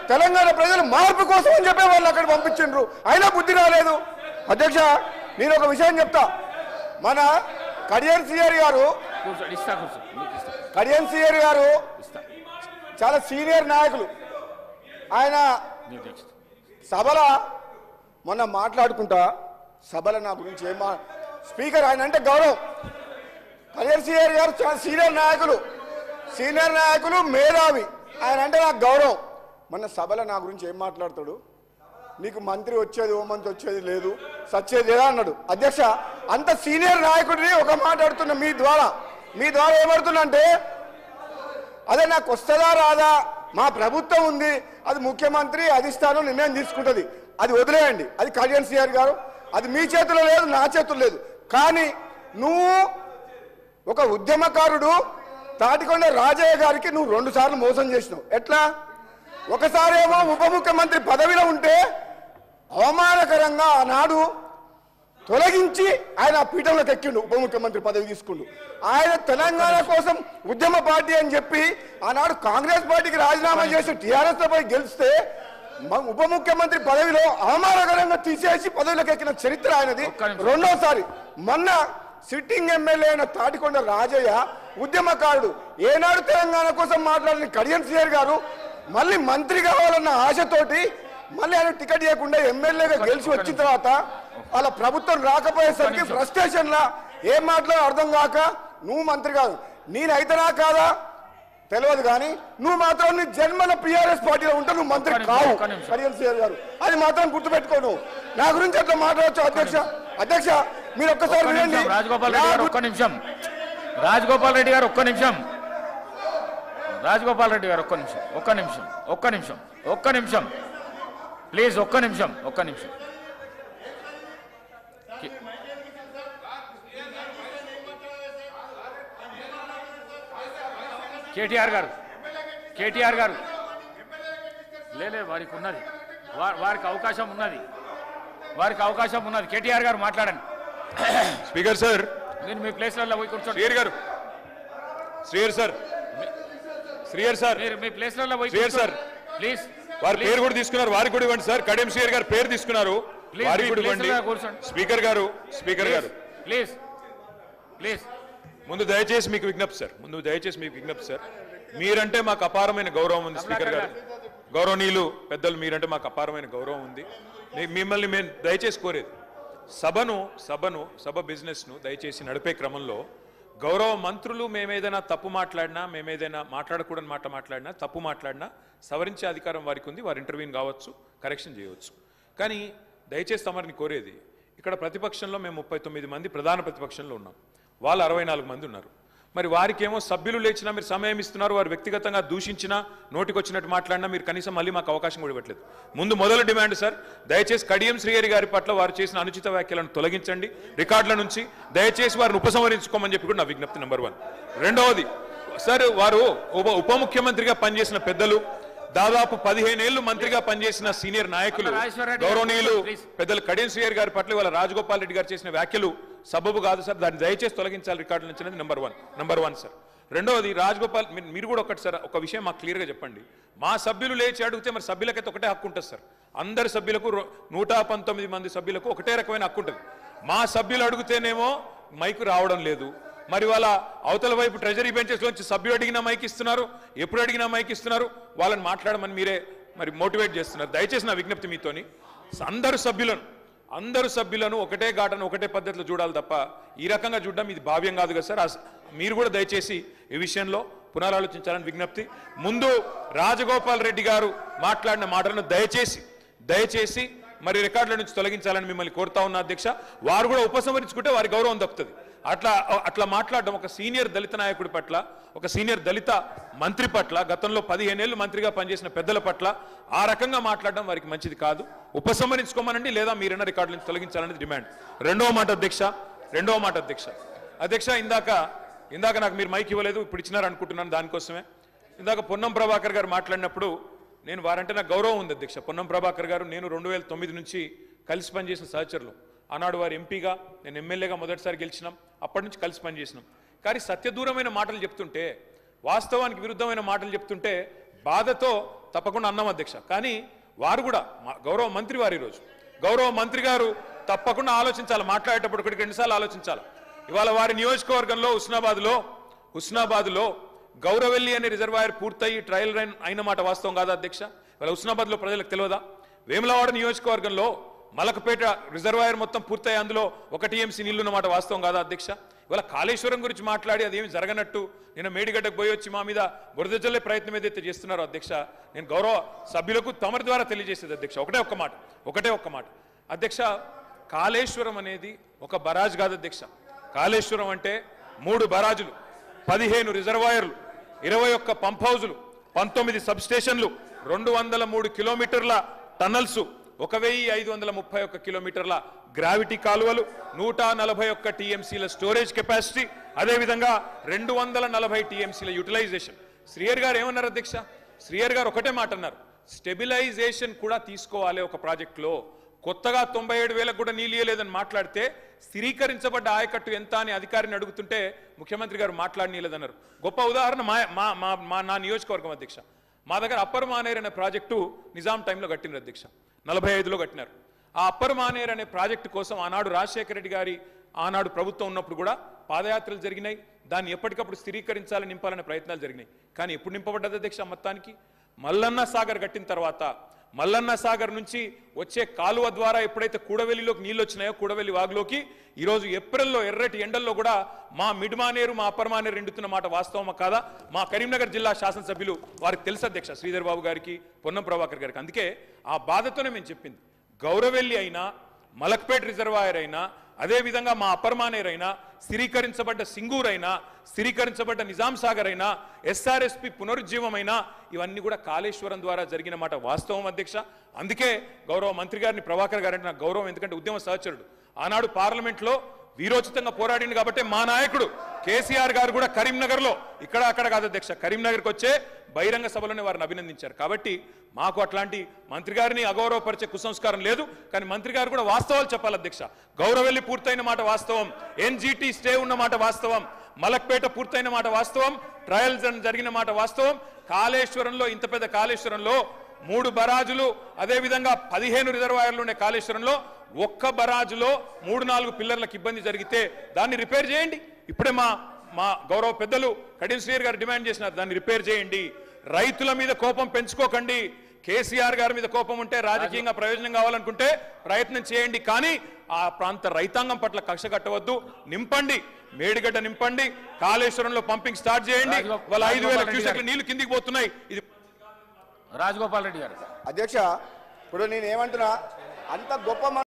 తెలంగాణ ప్రజలు మార్పు కోసం అని చెప్పే వాళ్ళు అక్కడ పంపించిండ్రు, అయినా బుద్ధి రాలేదు. అధ్యక్ష, నేను ఒక విషయం చెప్తా. మన కడియం సిఆర్ గారు చాలా సీనియర్ నాయకులు. ఆయన సభలో మొన్న మాట్లాడుకుంటా సభలో నా గురించి స్పీకర్ ఆయన అంటే గౌరవం. కడియం సిఆర్ గారు చాలా సీనియర్ నాయకులు, మేధావి. ఆయన అంటే నాకు గౌరవం. మొన్న సభలో నా గురించి ఏం మాట్లాడతాడు, నీకు మంత్రి వచ్చేది హోంమంత్రి వచ్చేది లేదు, సచ్చేది లేదా అన్నాడు. అధ్యక్ష, అంత సీనియర్ నాయకుడిని ఒక మాట్లాడుతున్నా మీ ద్వారా ఏమడుతున్నా అంటే, అదే నాకు వస్తుందా రాదా, మా ప్రభుత్వం ఉంది, అది ముఖ్యమంత్రి అధిష్టానం నిర్ణయం తీసుకుంటుంది, అది వదిలేయండి. అది కడియం సిఆర్ గారు, అది మీ చేతిలో లేదు, నా చేతుల్లో లేదు. కానీ నువ్వు ఒక ఉద్యమకారుడు, తాటికొండ రాజయ్య గారికి నువ్వు 2 సార్లు మోసం చేసినావు. ఎట్లా? ఒకసారి ఏమో ఉప ముఖ్యమంత్రి పదవిలో ఉంటే అవమానకరంగా ఆనాడు తొలగించి ఆయన పీఠంలోకి ఎక్కిండు, ఉప ముఖ్యమంత్రి పదవి తీసుకుండు. ఆయన తెలంగాణ కోసం ఉద్యమ పార్టీ అని చెప్పి ఆనాడు కాంగ్రెస్ పార్టీకి రాజీనామా చేసి టీఆర్ఎస్ పై గెలిస్తే ఉప ముఖ్యమంత్రి పదవిలో అవమానకరంగా తీసేసి పదవిలోకి ఎక్కిన చరిత్ర ఆయనది. రెండోసారి మొన్న సిట్టింగ్ ఎమ్మెల్యే అయిన తాటికొండ రాజయ్య ఉద్యమకారుడు, ఏనాడు తెలంగాణ కోసం మాట్లాడిన కడియం సిఆర్ గారు మళ్ళీ మంత్రి కావాలన్న ఆశతోటి మళ్ళీ ఆయన టికెట్ ఇవ్వకుండా ఎమ్మెల్యేగా గెలిచి వచ్చిన తర్వాత వాళ్ళ ప్రభుత్వం రాకపోయేసరికి ఫ్రస్ట్రేషన్ లా ఏం మాట్లాడో అర్థం కాక, నువ్వు మంత్రి కాదు, నేనైతేనా కాదా తెలియదు, కానీ నువ్వు మాత్రం నీ జన్మల టీఆర్ఎస్ పార్టీలో ఉంటే నువ్వు మంత్రి కావు కడియం సిఆర్ గారు, అది మాత్రం గుర్తుపెట్టుకోను. నా గురించి అట్లా మాట్లాడచ్చు. అధ్యక్ష మీరు ఒక్కసారి వినండి. రాజగోపాల్ రెడ్డి గారు ఒక్క నిమిషం, రాజగోపాల్ రెడ్డి గారు ఒక్క నిమిషం, రాజగోపాల్ రెడ్డి గారు ఒక్క నిమిషం ప్లీజ్, ఒక్క నిమిషం. కేటీఆర్ గారు లేదు, వారికి ఉన్నది, వారికి అవకాశం ఉన్నది. కేటీఆర్ గారు మాట్లాడండి. స్పీకర్ సార్, నేను మీ ప్లేస్లలో పోయి కూర్చోండి. శ్రీయర్ సార్ మీ ప్లేస్లలో పోయి సార్ ప్లీజ్. వారి పేరు కూడా తీసుకున్నారు, వారికి కూడా ఇవ్వండి సార్. కడియం సిఆర్ గారు పేరు తీసుకున్నారు, వారికి కూడా ఇవ్వండి. స్పీకర్ గారు ప్లీజ్ ముందు దయచేసి మీకు విజ్ఞప్తి సార్, మీరంటే మాకు అపారమైన గౌరవం ఉంది. స్పీకర్ గారు, గౌరవనీయులు పెద్దలు, మీరంటే మాకు అపారమైన గౌరవం ఉంది. మిమ్మల్ని మేము దయచేసి కోరేది, సభ బిజినెస్ను దయచేసి నడిపే క్రమంలో గౌరవ మంత్రులు మేమేదైనా తప్పు మాట్లాడినా, మేమేదైనా మాట్లాడకూడని మాట మాట్లాడినా, తప్పు మాట్లాడినా సవరించే అధికారం వారికి ఉంది. వారు ఇంటర్వ్యూని కావచ్చు, కరెక్షన్ చేయవచ్చు. కానీ దయచేసి తమరిని కోరేది, ఇక్కడ ప్రతిపక్షంలో మేము 39 మంది ప్రధాన ప్రతిపక్షంలో ఉన్నాం, వాళ్ళు 64 మంది ఉన్నారు. మరి వారికేమో సభ్యులు లేచినా మీరు సమయం ఇస్తున్నారు, వారు వ్యక్తిగతంగా దూషించినా, నోటికొచ్చినట్టు మాట్లాడినా మీరు కనీసం మళ్ళీ మాకు అవకాశం కూడా ఇవ్వట్లేదు. మొదలు డిమాండ్ సార్, దయచేసి కడియం శ్రీహరి గారి పట్ల వారు చేసిన అనుచిత వ్యాఖ్యలను తొలగించండి రికార్డుల నుంచి, దయచేసి వారిని ఉపసంహరించుకోమని చెప్పి కూడా నా విజ్ఞప్తి నెంబర్ 1. రెండవది సార్, వారు ఉప ముఖ్యమంత్రిగా పనిచేసిన పెద్దలు, దాదాపు 15 ఏళ్లు మంత్రిగా పనిచేసిన సీనియర్ నాయకులు, గౌరవనీయులు పెద్దలు కడియం శ్రీహరి గారి పట్ల వాళ్ళ రాజగోపాల్ రెడ్డి గారు చేసిన వ్యాఖ్యలు సబబు కాదు సార్, దాన్ని దయచేసి తొలగించాలి రికార్డుల నుంచి అనేది నెంబర్ వన్ సార్. రెండవది రాజగోపాల్, మీరు కూడా ఒకటి సార్, ఒక విషయం మాకు క్లియర్గా చెప్పండి. మా సభ్యులు లేచి అడిగితే మరి సభ్యులకైతే ఒకటే హక్కు ఉంటుంది సార్, అందరి సభ్యులకు 119 మంది సభ్యులకు ఒకటే రకమైన హక్కు ఉంటుంది. మా సభ్యులు అడిగితేనేమో మైకు రావడం లేదు, మరి వాళ్ళ అవతల వైపు ట్రెజరీ బెంచెస్ నుంచి సభ్యులు అడిగినా మైక్ ఇస్తున్నారు, ఎప్పుడు అడిగినా మైక్ ఇస్తున్నారు, వాళ్ళని మాట్లాడమని మీరే మరి మోటివేట్ చేస్తున్నారు. దయచేసి నా విజ్ఞప్తి మీతోని, అందరు సభ్యులను ఒకటే ఘాటను ఒకటే పద్ధతిలో చూడాలి తప్ప ఈ రకంగా చూడడం ఇది భావ్యం కాదు కదా సార్. మీరు కూడా దయచేసి ఈ విషయంలో పునరాలోచించాలని విజ్ఞప్తి. ముందు రాజగోపాల్ రెడ్డి గారు మాట్లాడిన మాటలను దయచేసి మరి రికార్డుల నుంచి తొలగించాలని మిమ్మల్ని కోరుతా ఉన్నా అధ్యక్ష. వారు కూడా ఉపసంహరించుకుంటే వారి గౌరవం దక్కుతుంది. అట్లా మాట్లాడడం ఒక సీనియర్ దళిత నాయకుడి పట్ల, ఒక సీనియర్ దళిత మంత్రి పట్ల, గతంలో 15 ఏళ్లు మంత్రిగా పనిచేసిన పెద్దల పట్ల ఆ రకంగా మాట్లాడడం వారికి మంచిది కాదు. ఉపసంహరించుకోమనండి, లేదా మీరైనా రికార్డుల నుంచి తొలగించాలనేది డిమాండ్. రెండవ మాట అధ్యక్ష, ఇందాక నాకు మీరు మైక్ ఇవ్వలేదు, ఇప్పుడు ఇచ్చినారు అనుకుంటున్నాను, దానికోసమే. ఇందాక పొన్నం ప్రభాకర్ గారు మాట్లాడినప్పుడు నేను వారంటే నాకు గౌరవం ఉంది అధ్యక్ష. పొన్నం ప్రభాకర్ గారు నేను 2009 నుంచి కలిసి పనిచేసిన సహచరులు. ఆనాడు వారు ఎంపీగా, నేను ఎమ్మెల్యేగా మొదటిసారి గెలిచినాం, అప్పటి నుంచి కలిసి పనిచేసినాం. కానీ సత్యదూరమైన మాటలు చెప్తుంటే, వాస్తవానికి విరుద్ధమైన మాటలు చెప్తుంటే బాధతో తప్పకుండా అన్నాం అధ్యక్ష. కానీ వారు కూడా గౌరవ మంత్రి వారు ఈరోజు గౌరవ మంత్రి గారు తప్పకుండా ఆలోచించాలి, మాట్లాడేటప్పుడు ఒకటికి రెండుసార్లు ఆలోచించాలి. ఇవాళ వారి నియోజకవర్గంలో హుస్నాబాద్లో గౌరవెల్లి అనే రిజర్వాయర్ పూర్తయి ట్రయల్ రన్ అయిన మాట వాస్తవం కాదా అధ్యక్ష? ఇవాళ హుస్నాబాద్లో ప్రజలకు తెలియదా? వేములవాడ నియోజకవర్గంలో మలకపేట రిజర్వాయర్ మొత్తం పూర్తయి అందులో 1 టీఎంసీ నీళ్లు ఉన్నమాట వాస్తవం కాదా అధ్యక్ష? ఇవాళ కాళేశ్వరం గురించి మాట్లాడి అదేమి జరగనట్టు నేను మేడిగడ్డకు పోయి వచ్చి మా మీద బురద జల్లే ప్రయత్నం ఏదైతే చేస్తున్నారో అధ్యక్ష, నేను గౌరవ సభ్యులకు తమరి ద్వారా తెలియజేసేది అధ్యక్ష ఒకటే ఒక్క మాట అధ్యక్ష. కాళేశ్వరం అనేది ఒక బరాజ్ కాదు అధ్యక్ష. కాళేశ్వరం అంటే 3 బరాజులు, 15 రిజర్వాయర్లు, 21 పంప్ హౌజులు, 19 సబ్ స్టేషన్లు, 203 కిలోమీటర్ల టన్నల్స్, 1531 కిలోమీటర్ల గ్రావిటీ కాలువలు, 141 టీఎంసీల స్టోరేజ్ కెపాసిటీ, అదేవిధంగా 240 టీఎంసీల యూటిలైజేషన్. శ్రీయర్ గారు ఏమన్నారు అధ్యక్ష? శ్రీయర్ గారు ఒకటే మాట అన్నారు, స్టెబిలైజేషన్ కూడా తీసుకోవాలి ఒక ప్రాజెక్టులో. కొత్తగా 97,000 కూడా నీళ్ళు ఇయ్యలేదని మాట్లాడితే స్థిరీకరించబడ్డ ఆయకట్టు ఎంత అని అధికారిని అడుగుతుంటే ముఖ్యమంత్రి గారు మాట్లాడనీయలేదన్నారు. గొప్ప ఉదాహరణ నా నియోజకవర్గం అధ్యక్ష. మా దగ్గర అప్పర్ మానేర్ అనే ప్రాజెక్టు నిజాం టైంలో కట్టినారు అధ్యక్ష, 45లో కట్టినారు. ఆ అప్పర్ మానేర్ అనే ప్రాజెక్టు కోసం ఆనాడు రాజశేఖర రెడ్డి గారి ఆనాడు ప్రభుత్వం ఉన్నప్పుడు కూడా పాదయాత్రలు జరిగినాయి. దాన్ని ఎప్పటికప్పుడు స్థిరీకరించాలని నింపాలనే ప్రయత్నాలు జరిగినాయి. కానీ ఎప్పుడు నింపబడ్డది అధ్యక్ష? మొత్తానికి మల్లన్న సాగర్ కట్టిన తర్వాత మల్లన్న సాగర్ నుంచి వచ్చే కాలువ ద్వారా ఎప్పుడైతే కూడవెల్లిలోకి నీళ్ళు వచ్చినాయో, కూడవెల్లి వాగులోకి ఈరోజు ఏప్రిల్లో ఎర్రటి ఎండల్లో కూడా మా మిడ్ మానేరు మా అప్పర్ మానేరు ఎండుతున్న మాట వాస్తవమా కాదా? మా కరీంనగర్ జిల్లా శాసనసభ్యులు వారికి తెలుసు అధ్యక్ష, శ్రీధర్ బాబు గారికి, పొన్నం ప్రభాకర్ గారికి. అందుకే ఆ బాధతోనే మేము చెప్పింది, గౌరవెల్లి అయినా, మలక్పేట్ రిజర్వాయర్ అయినా, అదేవిధంగా మా అప్పర్ మానేర్ అయినా, స్థిరీకరించబడ్డ సింగూర్ అయినా, స్థిరీకరించబడ్డ నిజాం సాగర్ అయినా, ఎస్ఆర్ఎస్పి పునరుజ్జీవమైనా, ఇవన్నీ కూడా కాళేశ్వరం ద్వారా జరిగిన మాట వాస్తవం అధ్యక్ష. అందుకే గౌరవ మంత్రి గారిని, ప్రభాకర్ గారంటే నాకు గౌరవం, ఎందుకంటే ఉద్యమ సహచరుడు. ఆనాడు పార్లమెంట్లో వీరోచితంగా పోరాడింది కాబట్టి మా నాయకుడు కేసీఆర్ గారు కూడా కరీంనగర్లో, ఇక్కడ అక్కడ కాదు అధ్యక్ష, కరీంనగర్కి వచ్చే బహిరంగ సభలోనే వారిని అభినందించారు. కాబట్టి మాకు అట్లాంటి మంత్రి గారిని అగౌరవపరిచే కుసంస్కారం లేదు. కానీ మంత్రి గారు కూడా వాస్తవాలు చెప్పాలి అధ్యక్ష. గౌరవెల్లి పూర్తయిన మాట వాస్తవం, ఎన్జిటి స్టే ఉన్న మాట వాస్తవం, మలక్పేట పూర్తయిన మాట వాస్తవం, ట్రయల్స్ జరిగిన మాట వాస్తవం. కాళేశ్వరంలో, ఇంత పెద్ద కాళేశ్వరంలో 3 బరాజులు, అదేవిధంగా 15 రిజర్వాయర్లు ఉండే కాళేశ్వరంలో ఒక్క బరాజులో 3-4 పిల్లర్లకు ఇబ్బంది జరిగితే దాన్ని రిపేర్ చేయండి. ఇప్పుడే మా గౌరవ పెద్దలు కడియం శ్రీయర్ గారు డిమాండ్ చేసినారు, దాన్ని రిపేర్ చేయండి. రైతుల మీద కోపం పెంచుకోకండి. కేసీఆర్ గారి మీద కోపం ఉంటే, రాజకీయంగా ప్రయోజనం కావాలనుకుంటే ప్రయత్నం చేయండి. కానీ ఆ ప్రాంత రైతాంగం పట్ల కక్ష కట్టవద్దు. నింపండి, మేడిగడ్డ నింపండి, కాళేశ్వరంలో పంపింగ్ స్టార్ట్ చేయండి. వాళ్ళ 5,000 క్యూసెక్ల నీళ్లు కిందికి పోతున్నాయి. ఇది రాజగోపాల్ రెడ్డి గారు అధ్యక్ష. ఇప్పుడు నేను ఏమంటున్నా, అంత గొప్ప